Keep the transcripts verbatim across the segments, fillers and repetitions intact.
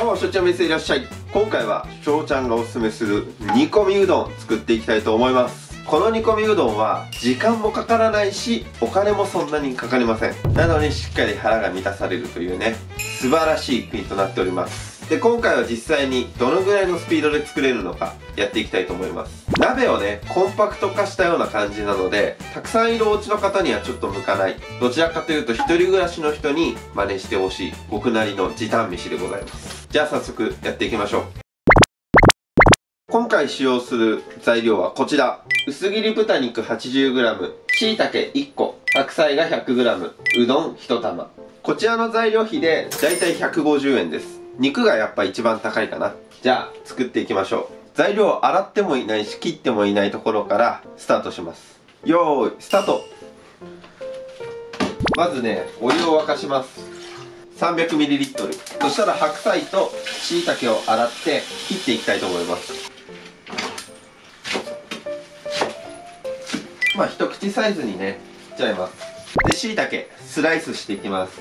どうも、しょうちゃんメッセいらっしゃい。今回はしょうちゃんがおすすめする煮込みうどん作っていきたいと思います。この煮込みうどんは時間もかからないし、お金もそんなにかかりません。なのにしっかり腹が満たされるというね、素晴らしい一品となっております。で、今回は実際にどのぐらいのスピードで作れるのかやっていきたいと思います。鍋をね、コンパクト化したような感じなので、たくさんいるお家の方にはちょっと向かない、どちらかというと一人暮らしの人に真似してほしい僕なりの時短飯でございます。じゃあ早速やっていきましょう。今回使用する材料はこちら。薄切り豚肉 はちじゅうグラム、椎茸いっこ、白菜が ひゃくグラム、うどんいち玉。こちらの材料費でだいたいひゃくごじゅうえんです。肉がやっぱ一番高いかな。じゃあ作っていきましょう。材料を洗ってもいないし切ってもいないところからスタートします。よーいスタート。まずね、お湯を沸かします。 さんびゃくミリリットル。 そしたら白菜と椎茸を洗って切っていきたいと思います。まあ一口サイズにね切っちゃいます。で、椎茸スライスしていきます。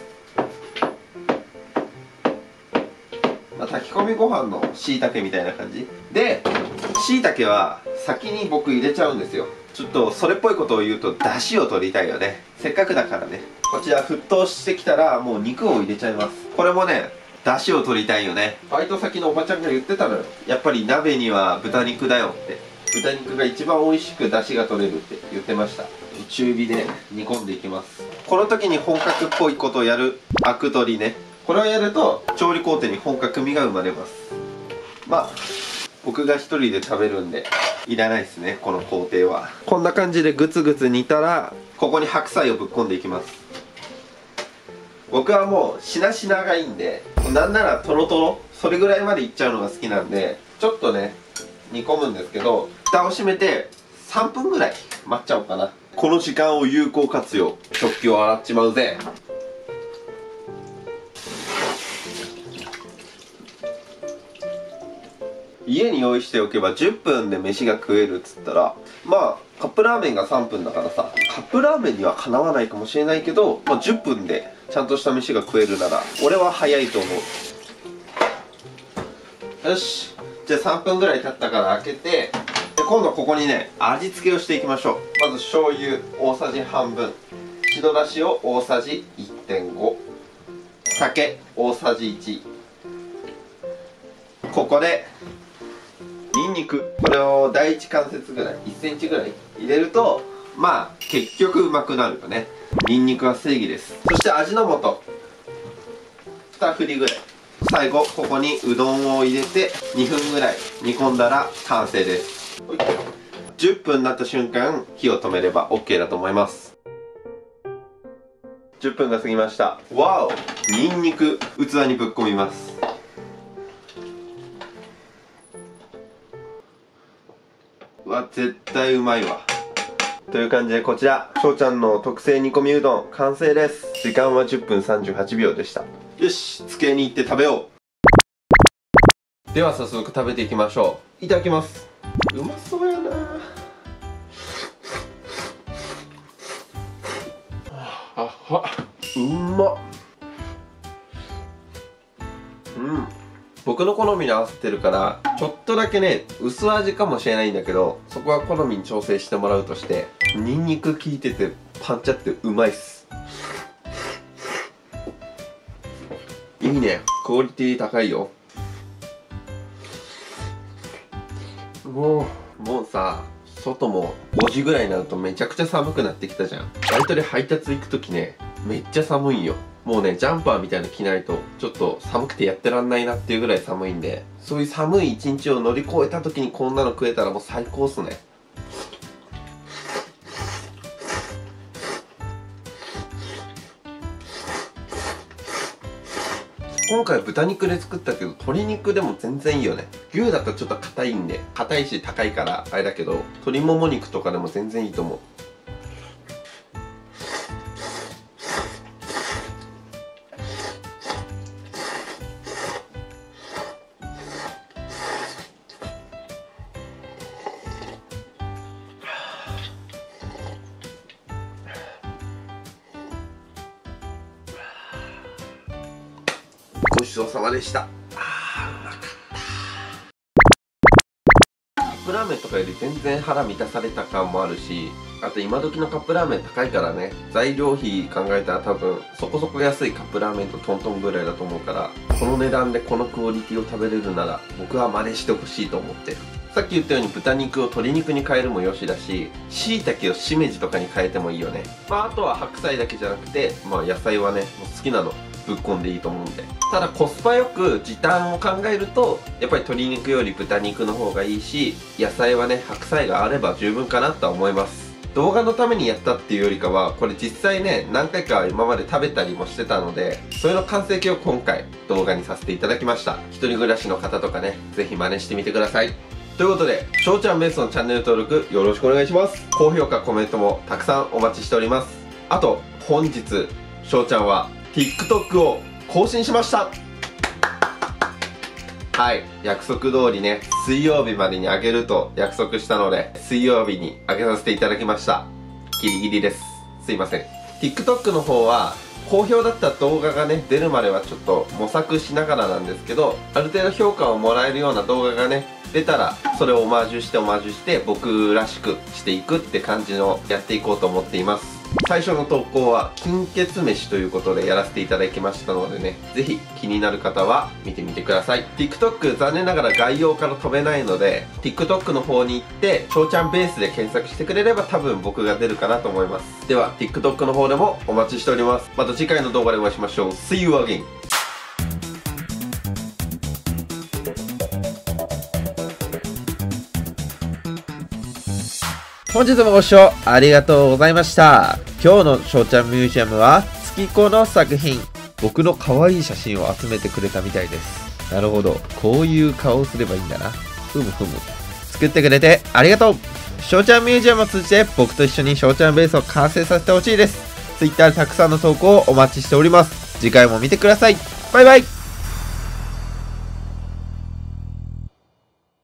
まあ、炊き込みご飯の椎茸みたいな感じで、椎茸は先に僕入れちゃうんですよ。ちょっとそれっぽいことを言うと出汁を取りたいよね。せっかくだからね。こちら沸騰してきたらもう肉を入れちゃいます。これもね、出汁を取りたいよね。バイト先のおばちゃんが言ってたのよ。やっぱり鍋には豚肉だよって。豚肉が一番美味しく出汁が取れるって言ってました。中火で煮込んでいきます。この時に本格っぽいことをやるアク取りね。これをやると調理工程に本格味が生まれます。まあ僕が一人で食べるんでいらないですね、この工程は。こんな感じでグツグツ煮たら、ここに白菜をぶっ込んでいきます。僕はもうしなしながいいんで、なんならトロトロそれぐらいまでいっちゃうのが好きなんで、ちょっとね煮込むんですけど、蓋を閉めてさんぷんぐらい待っちゃおうかな。この時間を有効活用。食器を洗っちまうぜ。家に用意しておけばじゅっぷんで飯が食えるっつったら、まあカップラーメンがさんぷんだからさ、カップラーメンにはかなわないかもしれないけど、まあ、じゅっぷんでちゃんとした飯が食えるなら俺は早いと思う。よし、じゃあさんぷんぐらい経ったから開けて、で今度はここにね味付けをしていきましょう。まず醤油大さじ半分、白だしを大さじ いってんご、 酒大さじいち。ここでニンニク、これをだいいち関節ぐらい、いっセンチぐらい入れると、まあ結局うまくなるよね。ニンニクは正義です。そして味の素に振りぐらい。最後ここにうどんを入れてにふんぐらい煮込んだら完成です。じゅっぷんになった瞬間火を止めれば オーケー だと思います。じゅっぷんが過ぎました。わお、ニンニク器にぶっ込みます。うわ、絶対うまいわ。という感じで、こちらしょうちゃんの特製煮込みうどん完成です。時間はじゅっぷんさんじゅうはちびょうでした。よし、机に行って食べよう。では早速食べていきましょう。いただきます。うまそうやな。あは、うまっ。うん、僕の好みに合わせてるからちょっとだけね薄味かもしれないんだけど、そこは好みに調整してもらうとして、ニンニク効いててパンチあってうまいっす。いいね、クオリティ高いよ。もうもうさ、外もごじぐらいになるとめちゃくちゃ寒くなってきたじゃん。バイトで配達行く時ね、めっちゃ寒いんよ。もうね、ジャンパーみたいなの着ないとちょっと寒くてやってらんないなっていうぐらい寒いんで、そういう寒い一日を乗り越えた時にこんなの食えたらもう最高っすね。今回豚肉で作ったけど、鶏肉でも全然いいよね。牛だとちょっと硬いんで、硬いし高いからあれだけど、鶏もも肉とかでも全然いいと思う。ごちそうさまでした。 うまかった。カップラーメンとかより全然腹満たされた感もあるし、あと今時のカップラーメン高いからね、材料費考えたら多分そこそこ安いカップラーメンとトントンぐらいだと思うから、この値段でこのクオリティを食べれるなら僕は真似してほしいと思ってる。さっき言ったように豚肉を鶏肉に変えるもよしだし、椎茸をしめじとかに変えてもいいよね。まああとは白菜だけじゃなくて、まあ野菜はね、もう好きなのぶっこんでいいと思うんで。ただコスパよく時短を考えると、やっぱり鶏肉より豚肉の方がいいし、野菜はね、白菜があれば十分かなとは思います。動画のためにやったっていうよりかは、これ実際ね、何回か今まで食べたりもしてたので、それの完成形を今回動画にさせていただきました。一人暮らしの方とかね、ぜひ真似してみてください。ということで、しょうちゃんベースのチャンネル登録よろしくお願いします。高評価、コメントもたくさんお待ちしております。あと、本日、しょうちゃんは TikTok を更新しました。はい、約束通りね、水曜日までにあげると約束したので、水曜日にあげさせていただきました。ギリギリです。すいません。TikTok の方は、好評だった動画がね、出るまではちょっと模索しながらなんですけど、ある程度評価をもらえるような動画がね、出たら、それをオマージュしてオマージュして、僕らしくしていくって感じのやっていこうと思っています。最初の投稿は金欠飯ということでやらせていただきましたのでね、ぜひ気になる方は見てみてください。TikTok 残念ながら概要から飛べないので、TikTok の方に行ってしょうちゃんベースで検索してくれれば多分僕が出るかなと思います。では TikTok の方でもお待ちしております。また次回の動画でお会いしましょう。 See you again。本日もご視聴ありがとうございました。今日のしょうちゃんミュージアムは月子の作品。僕の可愛い写真を集めてくれたみたいです。なるほど。こういう顔をすればいいんだな。ふむふむ。作ってくれてありがとう。しょうちゃんミュージアムを通じて僕と一緒にしょうちゃんベースを完成させてほしいです。Twitter でたくさんの投稿をお待ちしております。次回も見てください。バイバイ。